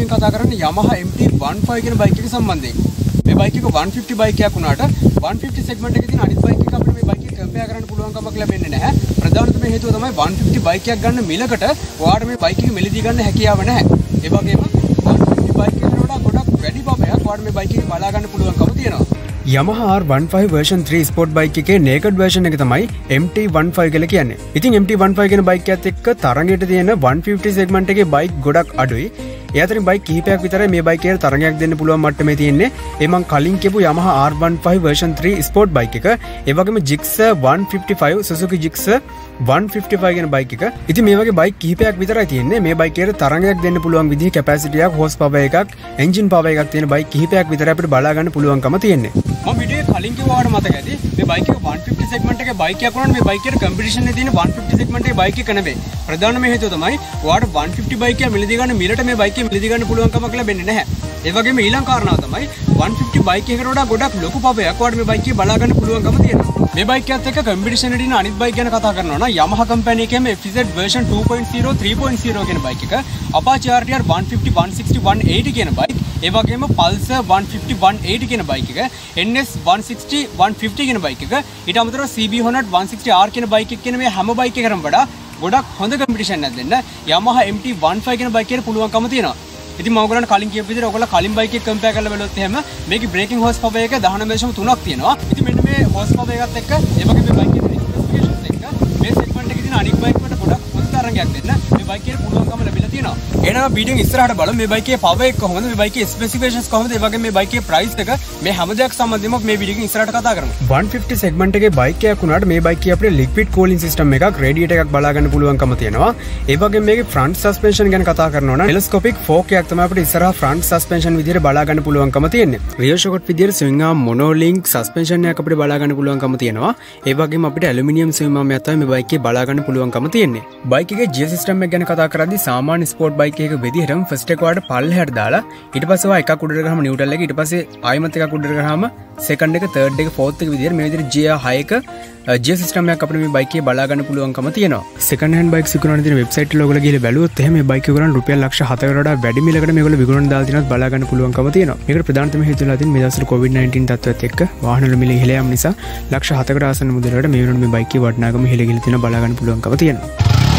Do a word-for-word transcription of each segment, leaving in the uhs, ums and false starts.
කතා කරන්නේ Yamaha M T fifteen කියන බයික් එක සම්බන්ධයෙන්. මේ බයික් එක one fifty බයික් එකක් වුණාට one fifty සෙග්මන්ට් එකේ තියෙන අනිත් බයික් එක අපිට මේ බයික් එක කම්පෙයාර් කරන්න පුළුවන් කමක් ලැබෙන්නේ නැහැ. ප්‍රධානතම හේතුව තමයි one fifty බයික් එකක් ගන්න මිලකට ඔයාලට මේ බයික් එක මිලදී ගන්න හැකියාව නැහැ. ඒ වගේම one fifty බයික් එකට වඩා ගොඩක් වැඩි පබයක් ඔයාලට මේ බයික් එක බලා ගන්න පුළුවන්කම තියෙනවා. Yamaha R fifteen version three sport bike එකේ naked version එක තමයි M T fifteen කියලා කියන්නේ. ඉතින් M T fifteen කියන බයික් එකත් එක්ක තරඟයට තියෙන one fifty segment එකේ බයික් ගොඩක් අඩුයි. ඒ අතරින් බයික් කිහිපයක් විතරයි මේ බයික් එකට තරඟයක් දෙන්න පුළුවන් මට්ටමේ තියෙන්නේ. ඒ මං කලින් කියපු Yamaha R fifteen version three sport bike එක, ඒ වගේම Gixxer one fifty-five, Suzuki Gixxer one fifty-five කියන බයික් එක. ඉතින් මේ වගේ බයික් කිහිපයක් විතරයි තියෙන්නේ. මේ බයික් එකට තරඟයක් දෙන්න පුළුවන් විදිහේ capacity එකක්, horse power එකක්, engine power එකක් තියෙන බයික් කිහිපයක් විතරයි අපිට බලා ගන්න පුළුවන්කම තියෙන්නේ. මම වීඩියෝ කලින් කිව්වාට මතක ඇති මේ බයික් එක one fifty segment එකේ බයික් එකක් වුණාට මේ බයික් එකට කම්පිටිෂන් එකේ තියෙන one fifty segment එකේ බයික් එක නෙවෙයි. ප්‍රධානම හේතුව තමයි ඔයාලට one fifty බයික් එක මිලදී ගන්න මිලට මේ බයික් එක මිලදී ගන්න පුළුවන් කමක් ලැබෙන්නේ නැහැ. ඒ වගේම ඊළඟ කාරණාව තමයි one fifty බයික් එකකට වඩා ගොඩක් ලොකු පබයක් ඔයාලට මේ බයික් එක බලා ගන්න පුළුවන්කම තියෙනවා. මේ බයික් එකත් එක්ක කම්පිටිෂන් එකේ තියෙන අනිත් බයික් ගැන කතා කරනවා නම් Yamaha කම්පැනි එකේම F Z version two point oh three point oh කියන බයික් එක, Apache R T R one fifty one sixty one eighty කියන බයික්, ඒ වගේම Pulsar one fifty one eighty කියන බයික් එක, N S one sixty one fifty කියන bike එක, ඊට අමතරව C B one hundred one sixty R කියන බයික් එක කියන මේ හැම බයික් එකකටම වඩා ගොඩක් හොඳ කම්පිටිෂන් එකක් දෙන්න Yamaha M T fifteen කියන බයික් එකට පුළුවන්කම තියෙනවා. ඉතින් මම ඔයගොල්ලන්ට කලින් කියපු විදිහට ඔයගොල්ලෝ කලින් බයික් එක කම්පෙයාර් කරලා බලුවොත් එහෙම මේකේ බ්‍රේකින් හෝස් පවර් එක nineteen දශම තුනක් තියෙනවා. ඉතින් මෙන්න මේ හෝස් පවර් එකත් එක්ක ඒ වගේ මේ බයික් එකේ ස්පෙસિෆිකේෂන්ස් එක්ක මේ සෙග්මන්ට් එකේ තියෙන අනිත් බයික් වලට ගොඩක් හොඳ තරංගයක් දෙන්න මේ බයික් එකේ පුළුවන්කම ලැබිලා තියෙනවා. එහෙනම් වීඩියෝ ඉස්සරහට බලමු මේ බයික් එකේ පවර් එක කොහොමද, මේ බයික් එකේ ස්පෙસિෆිකේෂන්ස් කොහොමද, ඒ වගේ මේ බයික් එකේ ප්‍රයිස් එක, මේ හැම දෙයක් සම්බන්ධයෙන්ම මේ වීඩියෝ එකේ ඉස්සරහට කතා කරමු. one fifty සෙග්මන්ට් එකේ බයික් එකක් වුණාට මේ බයික් එකේ අපිට ලික්විඩ් කූලින් සිස්ටම් එකක්, රේඩියේටර් එකක් බලා ගන්න පුළුවන්කම තියෙනවා. ඒ වගේම මේකේ ෆ්‍රන්ට් සස්පෙන්ෂන් ගැන කතා කරනවා නම් ටෙලස්කෝපික් ෆෝක් එකක් තමයි අපිට ඉස්සරහා ෆ්‍රන්ට් සස්පෙන්ෂන් විදිහට බලා ගන්න පුළුවන්කම තියෙන්නේ. රියර් ෂොකට් විදිහට ස්විංග් ආම් මොනෝලින්ක් සස්පෙන්ෂන් එකක් අපිට බලා ගන්න පුළුවන්කම තියෙනවා. ඒ වගේම අපිට ඇලුමිනියම් ස්විංග් ආම් එකක් තමයි මේ බයික් එකේ බලා ගන්න පුළුවන්කම තියෙන්නේ. බයික් එකේ ගියර් සිස්ටම් එක ගැන කතා කරද්දී සාමාන්‍ය ස්පෝර්ට් බයික් එකක විදිහටම ෆස්ට් එක වලට පල්ලෙහාට දාලා ඊට පස්සේ වා එකක් උඩට ගහම නියුට්‍රල් එක, ඊට පස්සේ ආයෙමත් එකක් උඩට ගහම සෙකන්ඩ් එක, තර්ඩ් එක, ෆෝර්ත් එක විදිහට මේ විදිහට ගියර් හයක ගියර් සිස්ටම් එකක් අපිට මේ බයික් එකේ බලා ගන්න පුළුවන්කම තියෙනවා. සෙකන්ඩ් හෑන්ඩ් බයික්ස් විකුණන තියෙන වෙබ්සයිට් වල ඔයගොල්ලෝ ගිහලා බැලුවොත් එහෙම මේ බයික් එක ගන්න රුපියල් ලක්ෂ හතකට වඩා වැඩි මිලකට මේගොල්ලෝ විකුණන දාලා තියෙනවත් බලා ගන්න පුළුවන්කම තියෙනවා. මේකට ප්‍රධානතම හේතුව වෙලා තියෙන්නේ මේ දවස්වල කොවිඩ් nineteen තත්ත්වයත් එක්ක වාහන වල මිල ඉහළ යාම නිසා ලක්ෂ හතකට ආසන්න මුදලකට මේ වෙනකොට මේ බයික් එකේ වටිනාකම ඉහළ ගිහලා තියෙනවා බලා ගන්න පුළුවන්කම තියෙනවා.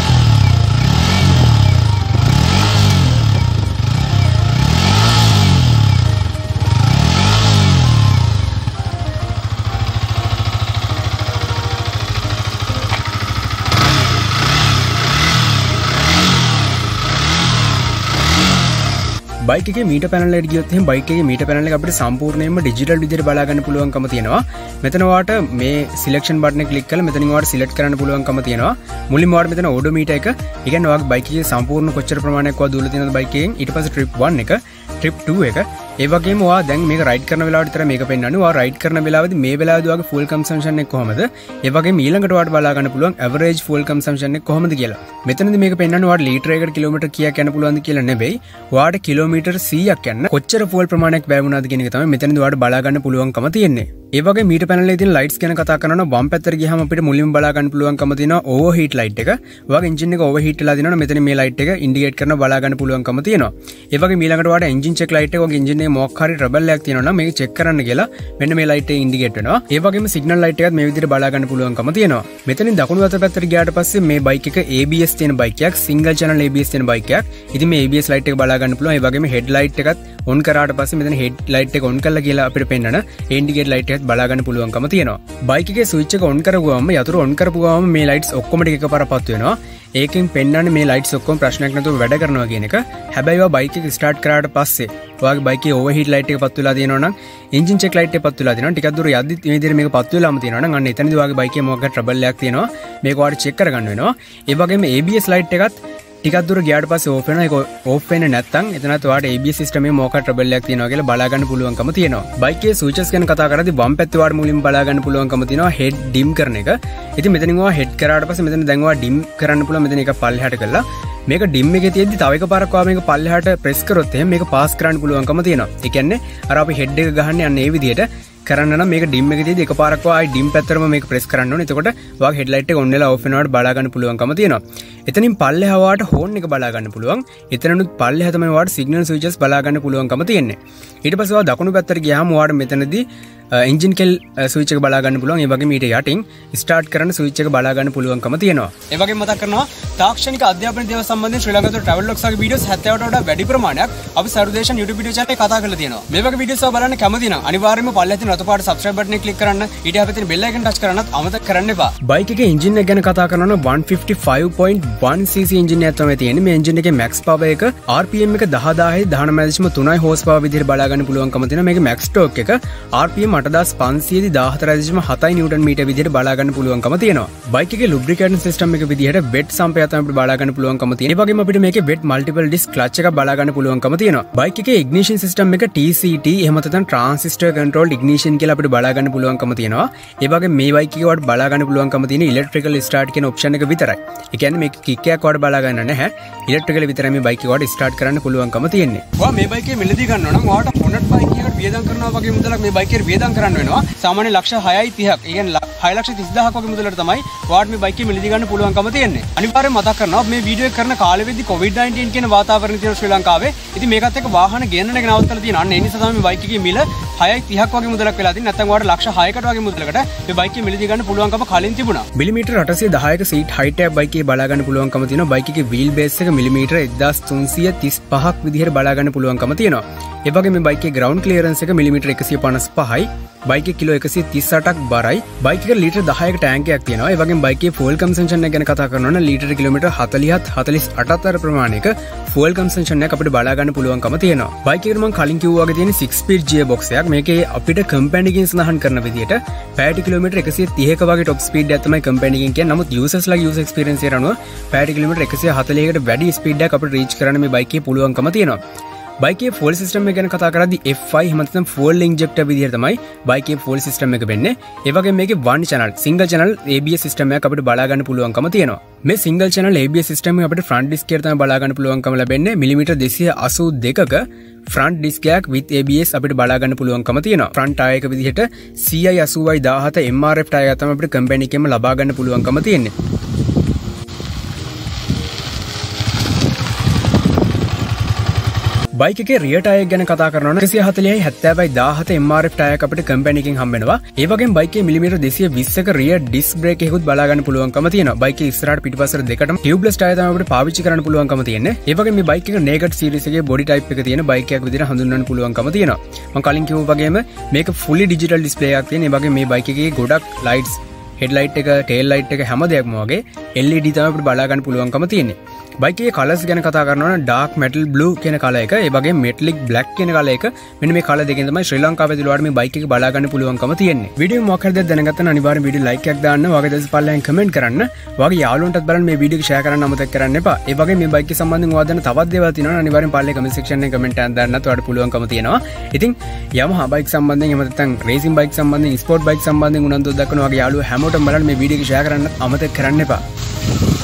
බයික් එකේ මීටර් පැනල් එකට ගියොත් එහෙනම් බයික් එකේ මීටර් පැනල් එක අපිට සම්පූර්ණයෙන්ම ඩිජිටල් විදිහට බලා ගන්න පුළුවන්කම තියෙනවා. මෙතන ඔයාලට මේ සිලෙක්ෂන් බටන් එක ක්ලික් කරලා මෙතනින් ඔයාලට සිලෙක්ට් කරන්න පුළුවන්කම තියෙනවා. මුලින්ම ඔයාලට මෙතන ඕඩෝමීටර් එක, ඒ කියන්නේ ඔයාගේ බයික් එකේ සම්පූර්ණ කොච්චර ප්‍රමාණයක් ඔයා දුවලා තියෙනවද බයික් එකෙන්, ඊට පස්සේ ට්‍රිප් one එක, ට්‍රිප් two එක, ඒ වගේම ඔයා දැන් මේක රයිඩ් කරන වෙලාවට විතර මේක පෙන්වන්නේ. ඔයා රයිඩ් කරන වෙලාවේදී මේ වෙලාවේදී ඔයාගේ ෆුල් කන්සම්ප්ෂන් එක කොහමද, ඒ වගේම ඊළඟට ඔයාලට බලා ගන්න පුළුවන් ඇවරේජ් ෆුල් කන්සම්ප්ෂන් එක කොහමද කියලා. මෙතනදී මේක පෙන්වන්නේ ඔයාලට ලීටර් එකකට කිලෝමීටර් කීයක් යන්න පුළුවන්ද කියලා නෙවෙයි, ඔයාලට කිලෝමීටර් සීයක් යන්න කොච්චර ෆුල් ප්‍රමාණයක් වැය වුණාද කියන එක තමයි මෙතනදී ඔයාලට බලා ගන්න පුළුවන්කම තියෙන්නේ. ඒ වගේ මීටර් පැනල් එකේ තියෙන ලයිට්ස් ගැන කතා කරනවා නම් වම් පැත්තට ගියාම අපිට මුලින්ම බලා ගන්න පුළුවන්කම තියෙනවා ඕවර් හීට් ලයිට් එක. ඔයාගේ එන්ජින් එක ඕවර් හීට් වෙලා තියෙනවා නම් මෙතන මේ ලයිට් එක ඉන්ඩිකේට් කරන බලා ගන්න පුළුවන්කම තියෙනවා. ඒ වගේ ඊළඟට ඔයාලට එන්ජින් චෙක් ලයිට් එක, ඔයාගේ එන්ජින් එකේ මොකක් හරි ට්‍රබල් එකක් තියෙනවා නම් මේක චෙක් කරන්න කියලා මෙන්න මේ ලයිට් එක ඉන්ඩිකේට් වෙනවා. ඒ වගේම සිග්නල් ලයිට් එකත් මේ විදිහට බලා ගන්න පුළුවන්කම තියෙනවා. මෙතනින් දකුණු අත පැත්තට ගියාට පස්සේ මේ බයික් එක A B S තියෙන බයික් එකක්, single channel A B S තියෙන බයික් එකක්. ඉතින් මේ A B S ලයිට් එක බලා ගන්න පුළුවන්. ඒ වගේම හෙඩ් ලයිට් එකත් ඔන් කරාට පස්සේ මෙතන හෙඩ් ලයිට් එක ඔන් කරලා කියලා අපිට පෙන්නන ඉන්ඩිකේට් ලයිට් එකත් බලා ගන්න පුළුවන්කම තියෙනවා. බයික් එකේ ස්විච් එක ඔන් කරගුවාම යතුරු ඔන් කරපුවාම මේ ලයිට්ස් ඔක්කොම ටික එකපාරට පත් වෙනවා. ඒකෙන් පෙන්වන්නේ මේ ලයිට්ස් ඔක්කොම ප්‍රශ්නයක් නැතුව වැඩ කරනවා කියන එක. හැබැයි ඔයා බයික් එක ස්ටාර්ට් කරාට පස්සේ ඔයාගේ බයික් එකේ ඕවර් හීට් ලයිට් එක පත් වෙලා තියෙනවා නම්, එන්ජින් චෙක් ලයිට් එක පත් වෙලා තියෙනවා, ටිකක් දුර යද්දිත් මේ විදිහට මේක පත් වෙලාම තියෙනවා නම් අන්න එතනදී ඔයාගේ බයික් එකේ මොකක්ද ට්‍රබල් එකක් තියෙනවා. මේක ඔයාලට චෙක් කරගන්න වෙනවා. ඒ වගේම A B S ලයිට් එකත් ටිකක් දුර ගියාට පස්සේ ඕෆ් වෙනවා. ඒක ඕෆ් වෙන්නේ නැත්නම් එතනත් ඔයාලට A B S සිස්ටම් එකේ මොකක්ද ට්‍රබල් එකක් තියෙනවා කියලා බලා ගන්න පුළුවන්කම තියෙනවා. බයික් එකේ ස්විචස් ගැන කතා කරද්දී වම් පැත්තේ ඔයාලට මුලින්ම බලා ගන්න පුළුවන්කම තියෙනවා හෙඩ් ඩිම් කරන එක. ඉතින් මෙතනින් ඔයා හෙඩ් කරාට පස්සේ මෙතන දැන් ඔයා ඩිම් කරන්න පුළුවන්. මෙතන එක පල්ලෙහාට කරලා මේක ඩිම් එකේ තියෙද්දි තව එකපාරක් ඔයා මේක පල්ලෙහාට ප්‍රෙස් කරොත් එහෙනම් මේක පාස් කරන්න පුළුවන්කම තියෙනවා. ඒ කියන්නේ අර අපි හෙඩ් එක ගහන්නේ අන්න ඒ විදිහට කරන්න නම් මේක ඩිම් එකේ තියදී එකපාරක් ආයි ඩිම් පැත්තරම මේක ප්‍රෙස් කරන්න ඕනේ. එතකොට ඔයාගේ හෙඩ්ලයිට් එක ඔන් වෙලා ඔෆ් වෙනවට බලා ගන්න පුළුවන්කම තියෙනවා. එතනින් පල්ලෙහා වාට හෝන් එක බලා ගන්න පුළුවන්. එතනනුත් පල්ලෙහා තමයි වාට සිග්නල් ස්විචස් බලා ගන්න පුළුවන්කම තියෙන්නේ. ඊට පස්සේ ඔයා දකුණු පැත්තට ගියාම වාට මෙතනදී එන්ජින් කෙල් ස්විච් එක බලා ගන්න පුළුවන්. ඒ වගේම ඊට යටින් ස්ටාර්ට් කරන ස්විච් එක බලා ගන්න පුළුවන්කම තියෙනවා. ඒ වගේම මතක් කරනවා තාක්ෂණික අධ්‍යාපන දේවල් සම්බන්ධයෙන් ශ්‍රී ලංකාවේ ට්‍රැවල් ලොග්ස් වගේ වීඩියෝස් හැත්තෑවට වඩා වැඩි ප්‍රමාණයක් අපි සර්වදේශන් YouTube වීඩියෝ channel එකේ කතා කරලා තියෙනවා. මේ වගේ වීඩියෝස් ඔයා බලන්න කැමති නම් අනිවාර්යයෙන්ම පල්ලෙහා තියෙන රතු පාට subscribe button එක click කරන්න. ඊට හැපෙ තියෙන bell icon touch කරන්නත් අමතක කරන්න එපා. බයික් එකේ එන්ජින් එක ගැන කතා කරනවා නම් one fifty-five point one c c engine එකක් තමයි තියෙන්නේ. මේ එන්ජින් එකේ max power එක R P M එක ten thousand nineteen point three horse power විදිහට බලා ගන්න පුළුවන්කම තියෙනවා. මේකේ max torque එක R P M eight thousand five hundred fourteen point seven newton metre විදිහට බලා ගන්න පුළුවන්කම තියෙනවා. බයික් එකේ lubricant system එක විදිහට wet sump එක තමයි අපිට බලා ගන්න පුළුවන්කම තියෙනවා. ඒ වගේම අපිට මේකේ wet multiple disc clutch එකක් බලා ගන්න පුළුවන්කම තියෙනවා. බයික් එකේ ignition system එක T C T එහෙම නැත්නම් transistor controlled ignition කියලා අපිට බලා ගන්න පුළුවන්කම තියෙනවා. ඒ වගේම මේ බයික් එකේ වට බලා ගන්න පුළුවන්කම තියෙන electrical start කියන option එක විතරයි. ඒ කියන්නේ මේක කික් එකක් වට බලා ගන්න නැහැ. electrical විතරයි මේ බයික් එක වට start කරන්න පුළුවන්කම තියෙන්නේ. ඔයා මේ බයික් එකේ මිලදී ගන්නවා නම් ඔයාට Honda බයික් එකකට වියදම් කරනවා වගේ මුදලක් මේ බයික් එකට වියදම් කරන්න වෙනවා. සාමාන්‍ය ලක්ෂ හයයි තිහක්. ඒ කියන්නේ හය ලක්ෂ තිස් දහසක් වගේ මුදලට තමයි ඔයාට මේ බයික් එක මිලදී ගන්න පුළුවන්කම තියෙන්නේ. අනිවාර්යයෙන් මතක් කරනවා මේ වීඩියෝ එක කරන කාලෙදී COVID nineteen කියන වාතාවරණය තියෙන ශ්‍රී ලංකාවේ. ඉතින් මේකත් එක්ක වාහන ගෙන්නන එක නවත්තලා තියෙනවා. අන්න ඒ නිසා තමයි මේ බයික් එකේ මිල හයයි තිහක් වගේ මුදලක් වෙලා තියෙන්නේ. නැත්නම් ඔයාට ලක්ෂ හයකට වගේ මුදලකට මේ බයික් එක මිලදී ගන්න පුළුවන්කම කලින් තිබුණා. මිලිමීටර් අටසිය දහයක සීට් හයිට් එකක් බයික් එකේ බලා ගන්න පුළුවන්කම තියෙනවා. බයික් එකේ වීල් බේස් එක මිලිමීටර් එක්දාස් තුන්සිය තිස් පහක් විදිහට බලා ගන්න පුළුවන්කම තියෙනවා. ඒ වගේම මේ බයික් එකේ ග්‍රවුන්ඩ් ක්ලියරන්ස් එක මිලිමීටර් එකසිය පනස් පහයි. බයික් එකේ කිලෝ එකසිය තිස් අටක් බරයි. බයික් එකේ ලීටර් දහයක ටැංක් එකක් තියෙනවා. ඒ වගේම බයික් එකේ ෆුවල් කන්සම්ප්ෂන් එක ගැන කතා කරනවා නම් ලීටර් කිලෝමීටර් හතලිහත් හතලිස් අටත් අතර ප්‍රමාණයක ෆුවල් කන්සම්ප්ෂන් එක අපිට බලා ගන්න පුළුවන්කම තියෙනවා. බයික් එකට මම කලින් කිව්වා වගේ තියෙන six speed gear box එකක්. මේකේ අපිට කම්පැනි එකකින් සඳහන් කරන විදිහට පැයට කිලෝමීටර් එකසිය තිහක වගේ টොප් ස්පීඩ් එකක් තමයි කම්පැනි එකකින් කියන්නේ. නමුත් users ලා user experience එකට අනුව පැයට කිලෝමීටර් එකසිය හතලිහකට වැඩි ස්පීඩ් එකක් අපිට රීච් කරන්න මේ බයික් එකේ පුළුවන්කම තියෙනවා. බයික් එකේ ෆුවල් සිස්ටම් එක ගැන කතා කරද්දී F five එහෙම නැත්නම් ෆුවල් ඉන්ජෙක්ටර් විදිහට තමයි බයික් එකේ ෆුවල් සිස්ටම් එක වෙන්නේ. ඒ වගේම මේකේ one channel single channel A B S system එකක් අපිට බලා ගන්න පුළුවන්කම තියෙනවා. මේ single channel A B S system එක අපිට front disc එකට තමයි බලා ගන්න පුළුවන්කම ලැබෙන්නේ. මිලිමීටර් දෙසිය අසූ දෙකක front disc එකක් with A B S අපිට බලා ගන්න පුළුවන්කම තියෙනවා. front tire එක විදිහට C I eighty seventeen M R F tire එකක් තමයි අපිට කම්පැනි එකෙන්ම ලබා ගන්න පුළුවන්කම තියෙන්නේ. බයික් එකේ රියර් ටයර් ගැන කතා කරනවා නම් එකසිය හතලිහයි හැත්තෑවයි දාහත M R F ටයර් එක අපිට කම්පැනි එකෙන් හම්බ වෙනවා. ඒ වගේම බයික් එකේ මිලිමීටර් දෙසිය විස්සක රියර් ඩිස්ක් බ්‍රේක් එකකුත් බලා ගන්න පුළුවන්කම තියෙනවා. බයික් එකේ ඉස්සරහට පිටිපස්සට දෙකටම ටියුබ්ලස් ටයර් තමයි අපිට පාවිච්චි කරන්න පුළුවන්කම තියෙන්නේ. ඒ වගේම මේ බයික් එක නේගට් සීරීස් එකේ බොඩි ටයිප් එක තියෙන බයික් එකක් විදිහට හඳුන්වන්න පුළුවන්කම තියෙනවා. මම කලින් කිව්වා වගේම මේක ෆුලි ඩිජිටල් ඩිස්ප්ලේ එකක් තියෙන. ඒ වගේම මේ බයික් එකේ ගොඩක් ලයිට්ස් හෙඩ්ලයිට් එක ටේල් ලයිට් එක හැම දෙයක්ම වගේ L E D තමයි අපිට බලා ගන්න පුළුවන්කම තියෙන්නේ. බයික් එකේ කලර්ස් ගැන කතා කරනවා නම් ඩාර්ක් මෙටල් බ්ලූ කියන කලර් එක, ඒ වගේම මෙටලික් බ්ලැක් කියන කලර් එක, මෙන්න මේ කලර් දෙකෙන් තමයි ශ්‍රී ලංකාවේදී ඔයාලට මේ බයික් එක බලා ගන්න පුළුවන්කම තියෙන්නේ. වීඩියෝ මොකක් හරි දෙයක් දැනගත්තා නම් අනිවාර්යෙන් වීඩියෝ ලයික් එකක් දාන්න, වගේ දැස් පල්ලෙන් කමෙන්ට් කරන්න, වගේ යාළුවන්ටත් බලන්න මේ වීඩියෝ එක ෂෙයා කරන්න අමතක කරන්න එපා. ඒ වගේම මේ බයික් එක සම්බන්ධයෙන් ඔයාලා දන්න තවත් දේවල් තියෙනවා නම් අනිවාර්යෙන් පල්ලේ කමෙන්ට් සෙක්ෂන් එකේ කමෙන්ට් එකක් දාන්නත් ඔයාලට පුළුවන්කම තියෙනවා. ඉතින් Yamaha බයික් සම්බන්ධයෙන් එහෙම නැත්නම් රේසින් බයික් සම්බන්ධයෙන්, ස්පෝර්ට් බයික් සම්බන්ධයෙන් උනන්දුවක් දක්වන වගේ යාළුවෝ හැමෝටම බලන්න මේ වීඩියෝ එක ෂෙයා කරන්න අමතක කරන්න එපා.